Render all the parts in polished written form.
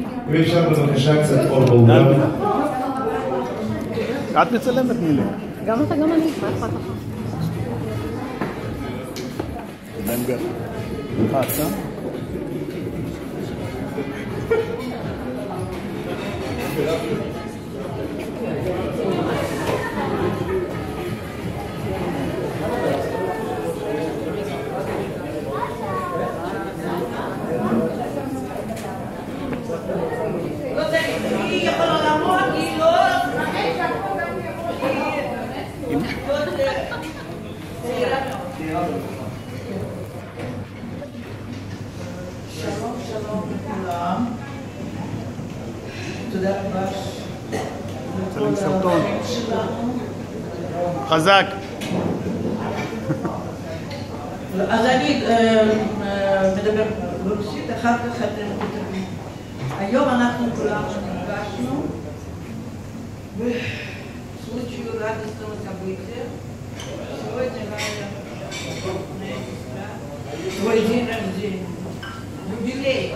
ואפשר בבקשה קצת אור באולם. את מצלמת מילה. גם אתה, גם אני, מה אכפת לך? בנגר. חצה. שלום לכולם. תודה רבה. צלם סרטון. חזק. אז אני מדבר ברוסית, אחר כך אתם תתרגמו. היום אנחנו כולנו נפגשנו случаю радостного события. Сегодня Валя свой день рождения. Юбилей.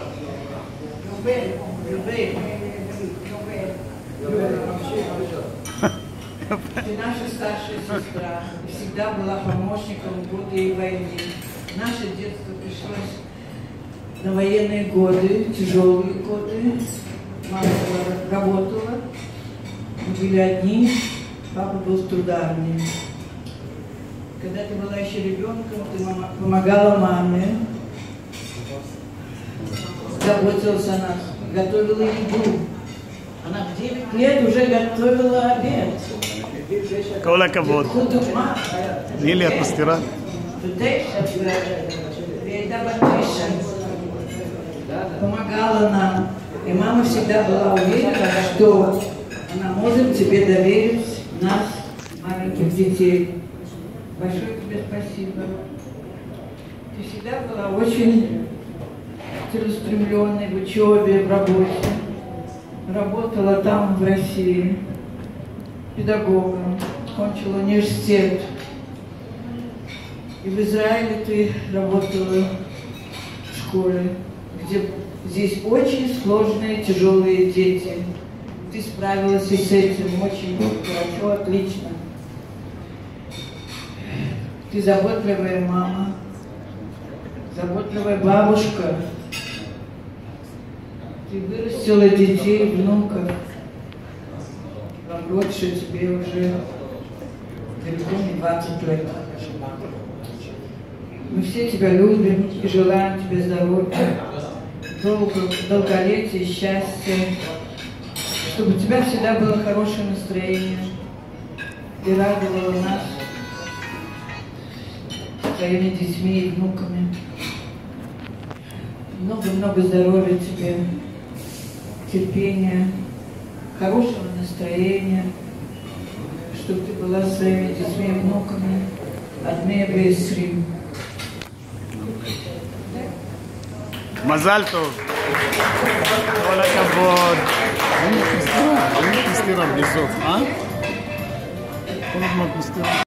Ты наша старшая сестра, всегда была помощником в годы войны. Наше детство пришлось на военные годы, тяжелые годы. Мама работала, мы были одни, папа был в трударне. Когда ты была еще ребенком, ты помогала маме, заботилась о нас, готовила еду. Она в 9 лет уже готовила обед. כל הכבוד. נילי, את מסתירה? Помогала нам. И мама всегда была уверена, что она может тебе доверить нас, маленьких детей. Большое тебе спасибо. Ты всегда была очень целеустремленной в учебе, в работе. Работала там, в России, педагогом, кончила университет. И в Израиле ты работала в школе, где здесь очень сложные, тяжелые дети. Ты справилась и с этим очень хорошо, отлично. Ты заботливая мама, заботливая бабушка. Ты вырастила детей, внуков. Больше тебе уже далеко не 20 лет. Мы все тебя любим и желаем тебе здоровья, долголетия, счастья, чтобы у тебя всегда было хорошее настроение и радовало нас своими детьми и внуками. Много-много здоровья тебе, терпения, хорошего настроения, чтобы ты была своими детьми и внуками одни без Рим. מזל טוב. כל הכבוד. אין לך מסתירה בלי סוף, אה? כל הזמן מסתירה.